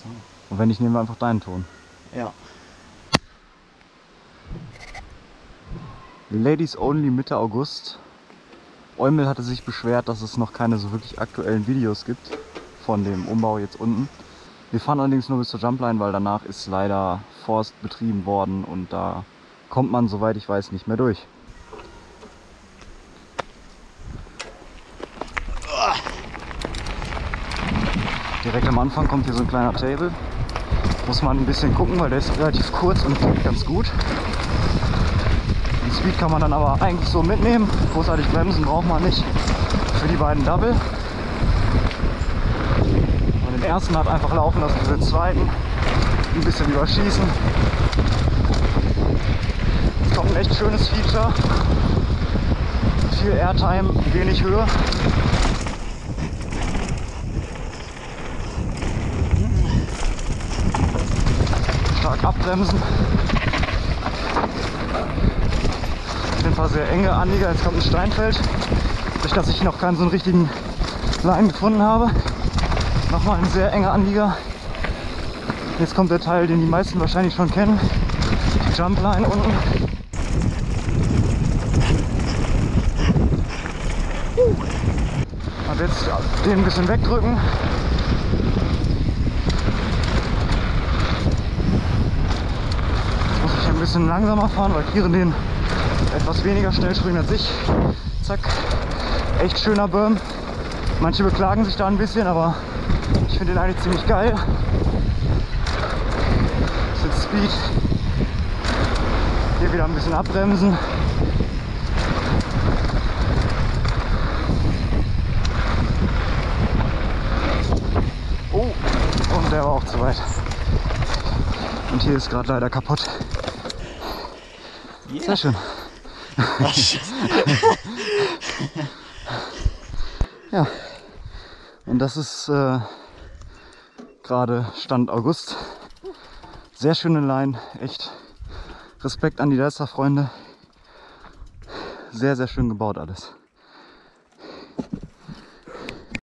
Und wenn nicht, nehmen wir einfach deinen Ton. Ja. Ladies Only Mitte August. Eumel hatte sich beschwert, dass es noch keine so wirklich aktuellen Videos gibt von dem Umbau jetzt unten. Wir fahren allerdings nur bis zur Jumpline, weil danach ist leider Forst betrieben worden und da kommt man, soweit ich weiß, nicht mehr durch. Direkt am Anfang kommt hier so ein kleiner Table. Muss man ein bisschen gucken, weil der ist relativ kurz und geht ganz gut. Den Speed kann man dann aber eigentlich so mitnehmen. Großartig bremsen braucht man nicht für die beiden Double. Und den ersten hat einfach laufen lassen für den zweiten. Ein bisschen überschießen. Jetzt kommt ein echt schönes Feature. Viel Airtime, wenig Höhe. Stark abbremsen. Auf jeden Fall sehr enge Anlieger. Jetzt kommt ein Steinfeld. Durch das ich noch keinen so einen richtigen Line gefunden habe. Nochmal ein sehr enger Anlieger. Jetzt kommt der Teil, den die meisten wahrscheinlich schon kennen. Die Jumpline unten. Und jetzt den ein bisschen wegdrücken. Jetzt muss ich ein bisschen langsamer fahren, weil Kieren den etwas weniger schnell springen als ich. Zack. Echt schöner Berm. Manche beklagen sich da ein bisschen, aber ich finde den eigentlich ziemlich geil. Das ist jetzt Speed. Hier wieder ein bisschen abbremsen. Oh, und der war auch zu weit. Und hier ist gerade leider kaputt. Yeah. Sehr schön. Ja, und das ist gerade Stand August. Sehr schöne Line, echt Respekt an die Delta-Freunde. Sehr, sehr schön gebaut alles.